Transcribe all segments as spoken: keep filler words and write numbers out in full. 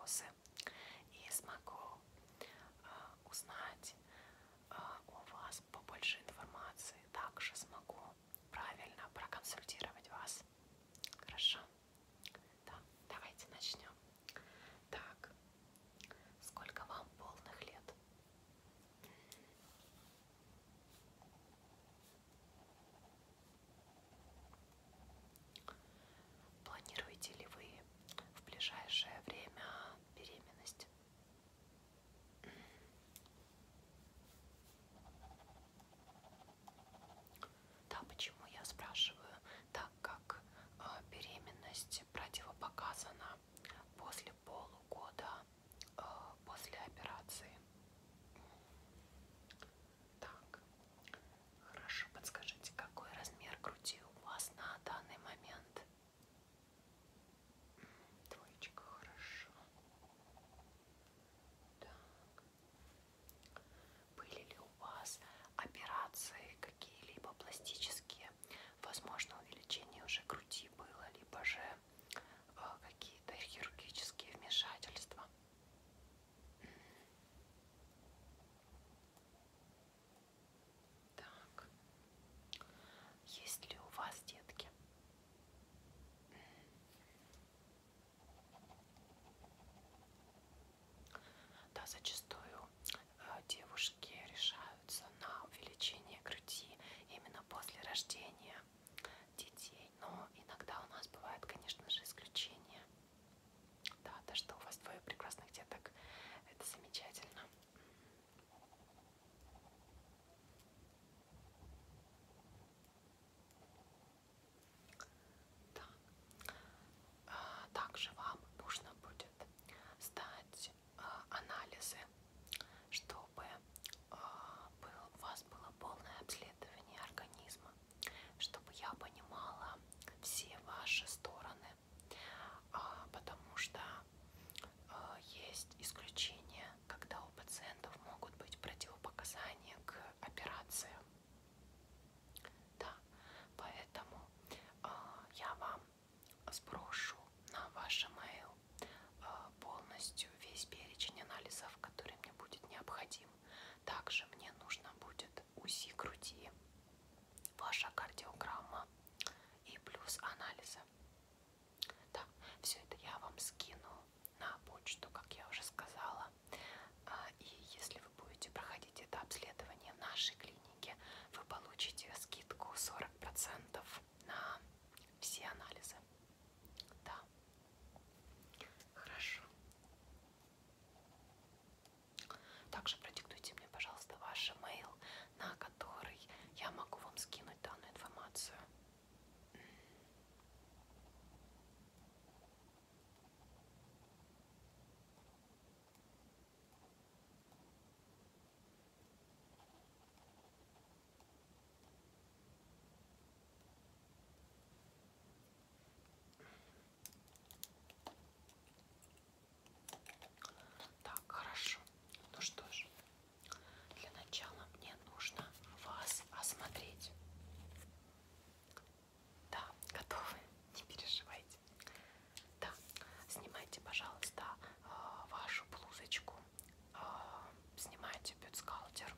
вопросы и смогу а, узнать а, у вас побольше информации. Также смогу правильно проконсультировать вас. Хорошо? Да, давайте начнем. Так, сколько вам полных лет? Планируете ли вы в ближайшее время беременность? Да, почему я спрашиваю? Так как э, беременность противопоказана после полугода э, после операции. Так, хорошо, подскажите, какой размер груди у вас на данный момент? Двоечка, хорошо. Так. Были ли у вас операции какие-либо пластические? Возможно, увеличение уже груди было, либо же э, какие-то хирургические вмешательства. Так. Есть ли у вас детки? Да, зачастую э, девушки решаются на увеличение груди именно после рождения детей, но иногда у нас бывают, конечно же, исключения. Да, то, что у вас двое прекрасных деток, это замечательно. Так. А, также вам нужно будет сдать а, анализы, чтобы а, был, у вас было полное обследование организма, чтобы я понимала все ваши стороны, а, потому что а, есть исключения, когда у пациентов могут быть противопоказания к операциям. Да, поэтому а, я вам сброшу на ваш email а, полностью весь перечень анализов, который мне будет необходим. Также мне нужно будет УЗИ груди, ваша кардиограмма и плюс анализы. Да, все это я вам скину на почту, как я уже сказала. А, и если вы будете проходить это обследование в нашей клинике, вы получите скидку сорок процентов на все анализы. Да. Хорошо. Также продиктуйте мне, пожалуйста, ваш email, на который я могу вам скинуть данную информацию. Так, хорошо. Ну что ж, для начала мне нужно вас осмотреть. Да, готовы? Не переживайте. Да, снимайте, пожалуйста, вашу блузочку. Снимайте бюстгальтер.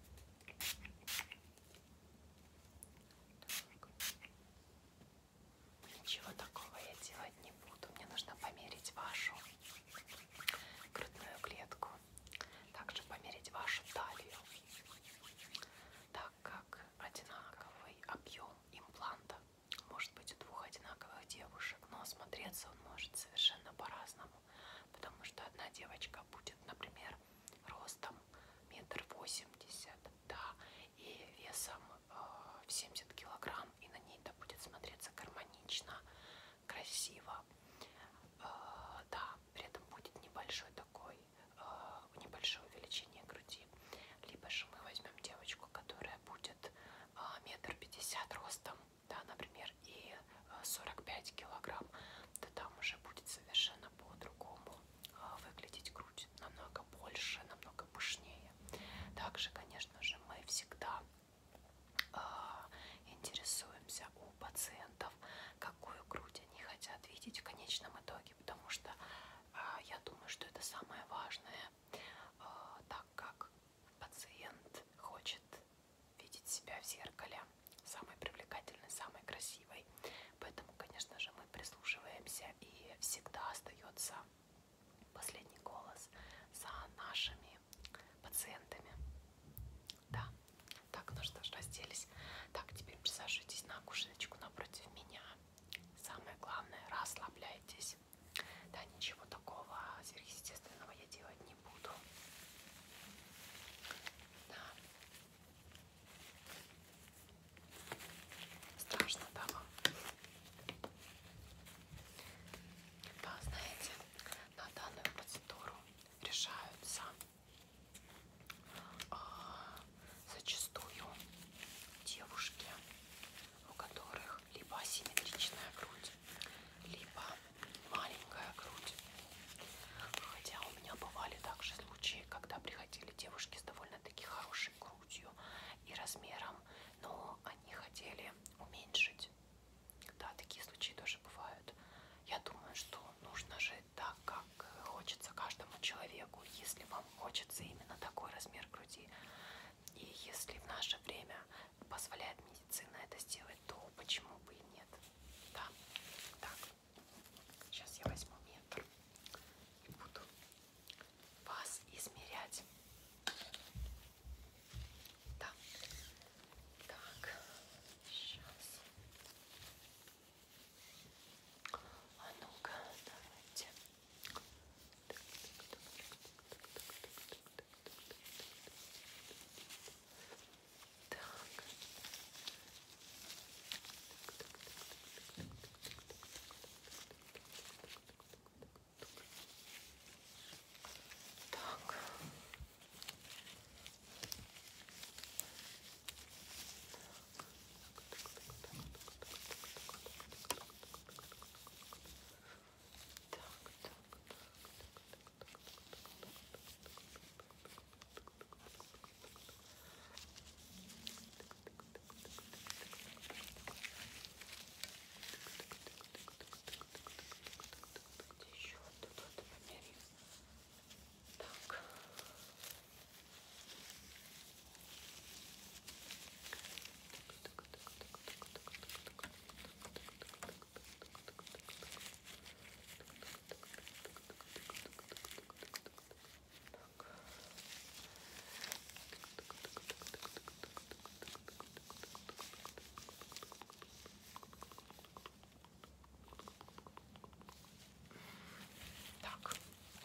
Ничего такого я делать не буду. Мне нужно померить вашу грудную клетку. Также померить вашу талию. Так как одинаковый объем импланта может быть у двух одинаковых девушек, но смотреться он может совершенно по-разному. Потому что одна девочка будет, например, ростом метр восемьдесят, да, и весом э, в семьдесят килограмм, и на ней это будет смотреться гармонично, красиво. Э, да, при этом будет небольшой такой, э, небольшое увеличение груди. Либо же мы возьмем девочку, которая будет э, метр пятьдесят ростом, да, например, и э, сорок пять килограмм, то там уже будет совершенно по-другому э, выглядеть грудь, намного больше, намного пышнее. Также, конечно же, мы всегда э, интересуемся у пациентов, какую грудь они хотят видеть в конечном итоге, потому что э, я думаю, что это самое важное, так как пациент хочет видеть себя в зеркале самой привлекательной, самой красивой. Поэтому, конечно же, мы прислушиваемся, и всегда остается последний голос за нашими пациентами. Да. Так, ну что ж, разделись. Так, теперь присаживайтесь на кушеточку напротив меня. Самое главное, расслабляйтесь. Да, ничего такого сверхъестественного я делать не буду. Да. Страшно, да, вам? Да, знаете, на данную процедуру решаются э, зачастую девушки, у которых либо асимметричная грудь, либо маленькая грудь. Хотя у меня бывали также случаи, когда приходили девушки с довольно-таки хорошей грудью и размером, но они хотели уменьшить. Да, такие случаи тоже бывают. Я думаю, что нужно жить так, как хочется каждому человеку. Если вам хочется именно такой размер груди, и если в наше время позволяет медицина это сделать, то почему бы и нет? Да. Так, сейчас я возьму метр и буду вас измерять. Да. Так, сейчас. А ну-ка, давайте. Так. Так. Еще тут вот померим. Так. Так,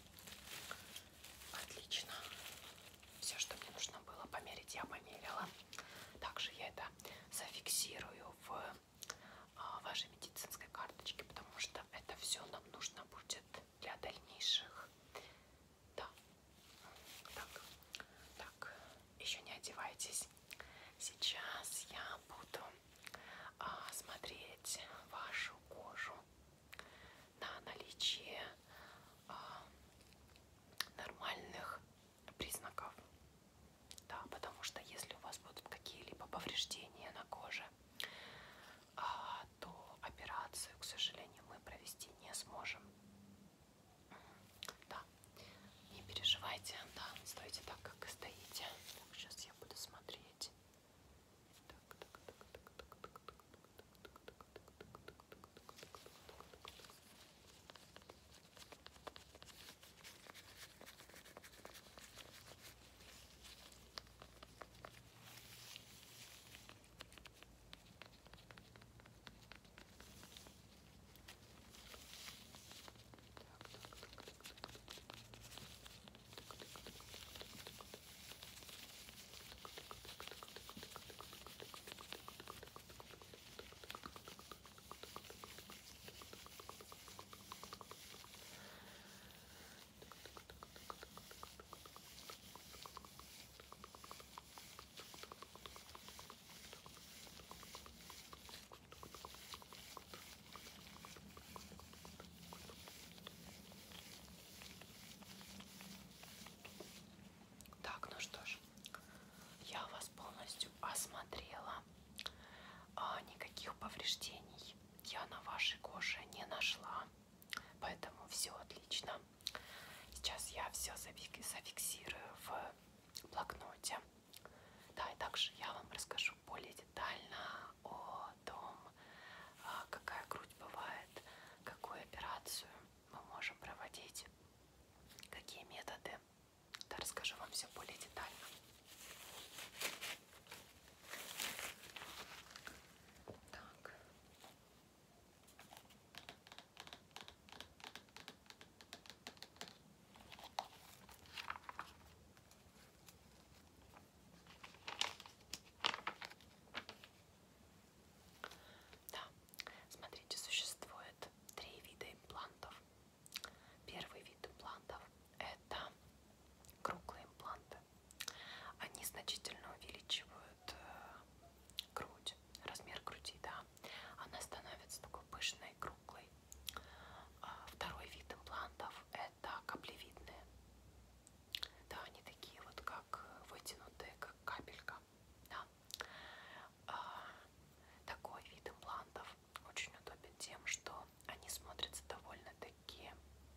отлично. Все, что мне нужно было померить, я померила. Также я это зафиксирую в а, вашей медицинской карточке, потому что это все нам нужно будет для дальнейших. Да. Так, так, еще не одевайтесь. Сейчас я буду а, смотреть вашу кожу на наличие а, нормальных признаков. Да, потому что если у вас будут какие-либо повреждения на коже, а, то операцию, к сожалению, мы провести не сможем. Да, не переживайте, да, стойте так, как и стоите. Так, сейчас я буду смотреть. Так, так, так, так, так, так, так, так, Так, ну что ж, я вас полностью осмотрела. А, никаких повреждений я на вашей коже не нашла, поэтому все отлично. Сейчас все зафиксирую в блокноте. Да, и также я вам расскажу более детально о том, какая грудь бывает, какую операцию мы можем проводить, какие методы. Да, расскажу вам все более детально. Так. Да, смотрите, существует три вида имплантов. Первый вид имплантов – это круглые импланты. Они значительно увеличивают грудь, размер груди, да. Она становится такой пышной, круглой. Второй вид имплантов – это каплевидные. Да, они такие вот как вытянутые, как капелька. Да. Такой вид имплантов очень удобен тем, что они смотрятся довольно-таки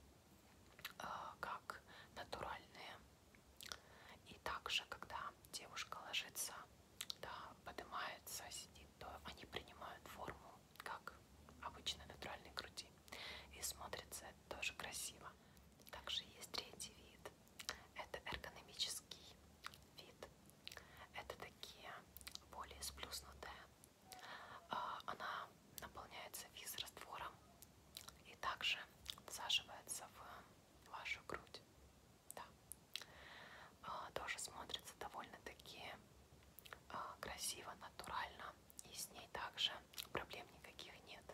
как натуральные. И также, когда девушка ложится, да, поднимается, сидит, то они принимают форму, как обычной натуральной груди. И смотрится это тоже красиво. Также есть третий вид. Это эргономический вид. Это такие более сплюснутые. Она наполняется физраствором и также всаживается в вашу грудь. Да. Тоже смотрится довольно-таки красиво, натурально, и с ней также проблем никаких нет.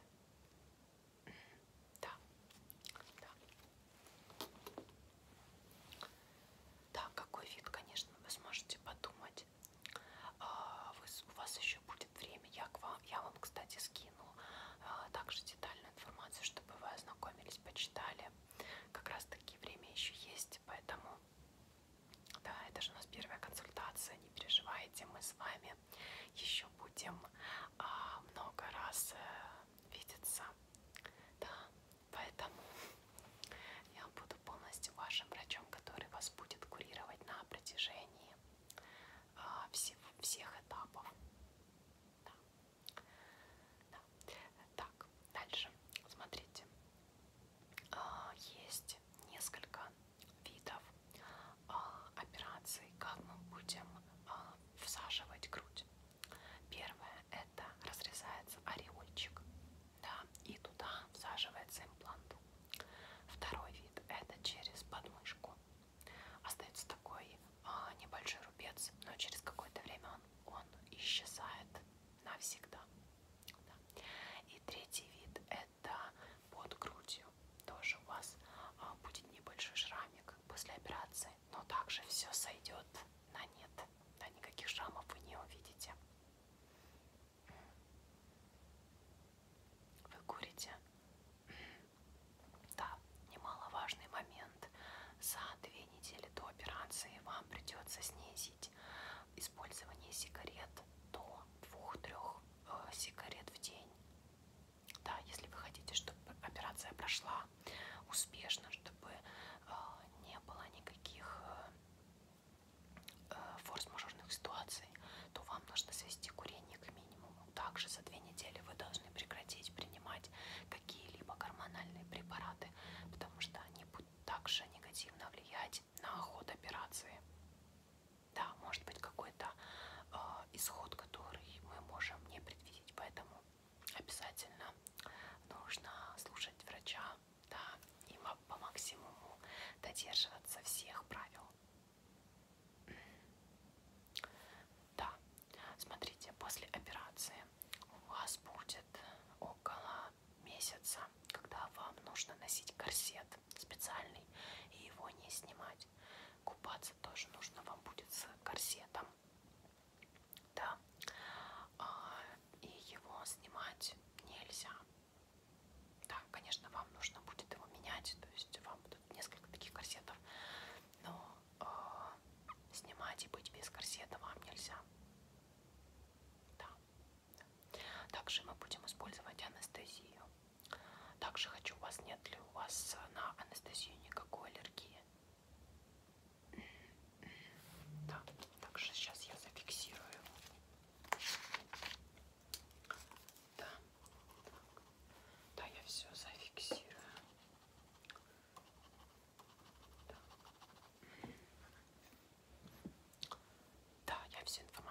Да. Да. Да, какой вид, конечно, вы сможете подумать. Вы, у вас еще будет время. Я, к вам, я вам, кстати, скину также детальную информацию, чтобы вы ознакомились, почитали. Как раз таки время еще есть, поэтому да, это же у нас первая консультация, не переживайте, мы с вами еще будем а, много раз э, видеться, да, поэтому я буду полностью вашим врачом, который вас будет курировать на протяжении а, всех, всех этапов. Да. Да. Так, дальше, смотрите, а, есть несколько видов а, операций, как мы будем а, всаживать грудь. Первое – это разрезается ореольчик, да, и туда всаживается имплант. Второй вид – это через подмышку. Остается такой а, небольшой рубец, но через какое-то время он, он исчезает навсегда. Да. И третий вид – это под грудью. Тоже у вас а, будет небольшой шрамик после операции, но также все сойдет на нет. Да, никаких шрамов вы не увидите. Вы курите? Да, немаловажный момент. За две недели до операции вам придется снизить использование сигарет до двух-трёх э, сигарет в день. Да, если вы хотите, чтобы операция прошла успешно, чтобы э, не было никаких э, э, форс-мажорных ситуаций, то вам нужно свести курение к минимуму. Также за две недели вы должны прекратить принимать какие-либо гормональные препараты, потому что они будут также негативно влиять на ход операции. Да, может быть какой-то э, исход, который мы можем не предвидеть, поэтому обязательно нужно слушать врача, да, и по максимуму додерживаться всех правил. Да, смотрите, после операции у вас будет около месяца, когда вам нужно носить корсет специальный и его не снимать. Купаться тоже нужно вам будет с корсетом. Да, и его снимать нельзя. Да, конечно, вам нужно будет его менять, то есть вам будут несколько таких корсетов, но э, снимать и быть без корсета вам нельзя. Да. Также мы будем использовать анестезию. Также хочу вас, нет ли у вас на анестезию никакой аллергии?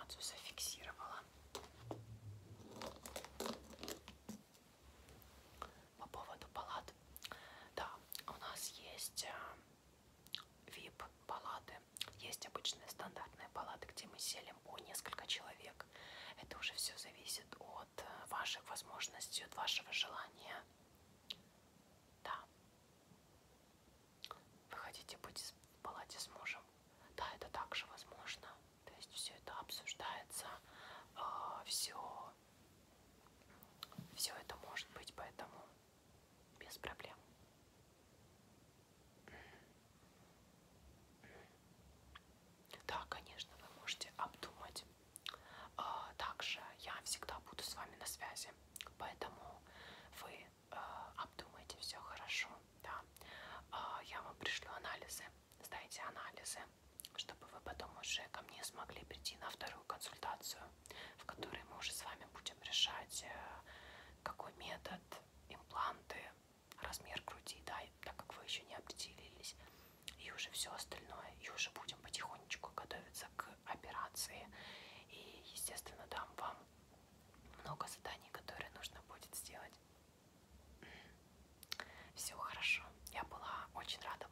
информацию зафиксировала. По поводу палат. Да, у нас есть ви ай пи-палаты, есть обычные стандартные палаты, где мы селим по несколько человек. Это уже все зависит от ваших возможностей, от вашего желания. Да. Вы хотите быть в палате с мужем? Да, это также возможно. То есть все это обсуждается, все, все это может быть, поэтому без проблем. Да, конечно, вы можете обдумать. Также я всегда буду с вами на связи, поэтому вы обдумайте все хорошо. Да. Я вам пришлю анализы, сдайте анализы, чтобы вы потом уже ко мне смогли прийти на вторую консультацию, в которой мы уже с вами будем решать, какой метод, импланты, размер груди, да, так как вы еще не определились, и уже все остальное, и уже будем потихонечку готовиться к операции. И, естественно, дам вам много заданий, которые нужно будет сделать. Все хорошо. Я была очень рада